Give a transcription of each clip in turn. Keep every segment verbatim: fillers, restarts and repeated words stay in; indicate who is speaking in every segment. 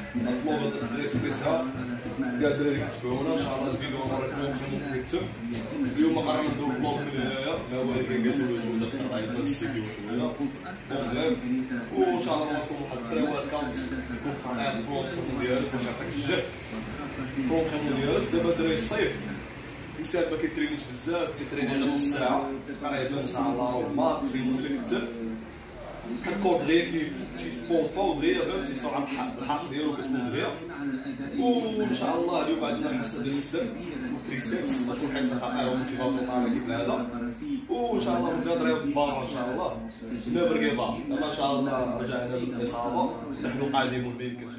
Speaker 1: الفلوغ ديال سبيسيال كاع الدراري كتبعونا ان شاء الله. الفيديو راكم كيتم اليوم قررنا نديرو فلوغ من هنايا، ها هو اللي كنقادو له جوده القطعه هذا الاستديو شويه بون بلاف، وان شاء الله نعطيكم واحد بري ورك اوت يكون قاعد البروتين ديالك باش يعطيك الجهد البروتين ديالك. دابا دراري الصيف الانسان ما كيترينيش بزاف، كيتريني غير نص ساعه تقريبا ساعه الا ربع ماكسيموم اللي كتر كتكون دغيا كيبومبا ودغيا فهمتي سرعه الحرق ديالو كتكون دغيا. وان شاء الله اليوم عندنا حصه ديال السدم تريسيبس غتكون حصه خاطئه وموتيفاسيون طالعه كيف العاده، وان شاء الله بغينا دريا بالبار ان شاء الله نيفر كيف اب. دابا ان شاء الله رجعنا للاصابه نحن قاعدين ما يمكنش.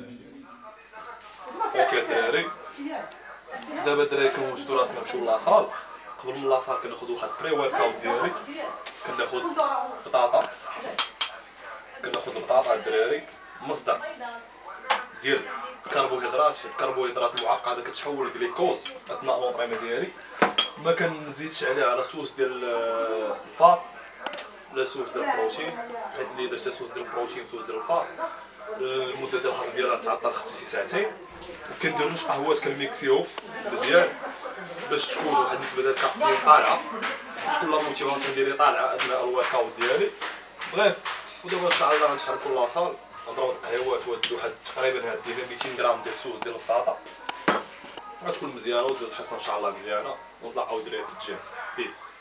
Speaker 1: اوكي الدراري دابا الدراري كنوجدوا راسنا نمشيو لاصال. قبل من لاصال كناخذ واحد بري ورك اوت ديالي، كناخذ بطاطا كناخذ البطاطا الدراري مصدر ديال الكربوهيدرات، حيت الكربوهيدرات المعقده كتحول الجليكوز اثناء لونطريمون ديالي. ما كنزيدش عليها على صوص ديال الفات ولا صوص ديال البروتين، حيت اللي درت صوص ديال البروتين صوص ديال الفات المده ديال الهضم ديالها تعطل خاصها شي ساعتين. كندير جوج قهوات كنميكسيهم مزيان باش تكون واحد النسبه ديال الكافيين طالعه، تكون لا موتيفاسيون ديالي طالعه اثناء الورك اوت ديالي. بغيف ودابا ان شاء الله غنتحركوا لاصال نضربوا القهوات وهاد واحد تقريبا هاد ديال ميتين غرام ديال الصوص ديال البطاطا غتكون مزيانه ودوز الحصه ان شاء الله مزيانه، ونطلعوا دراري في الجيم. بيس.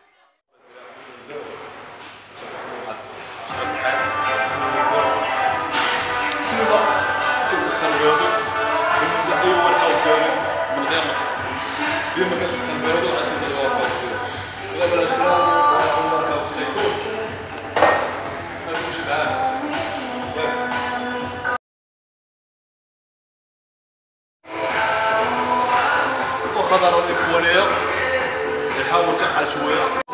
Speaker 1: كنسخن هادو بالنسبه لاي ورك اوت ديالي من غير ما ديما كنسخن هادو غتبدا الورك اوت ديالي. الا بلاش الورك اوت تيكون غنمشي معاه. واخا ضروري الكواليه نحاول تنحل شويه.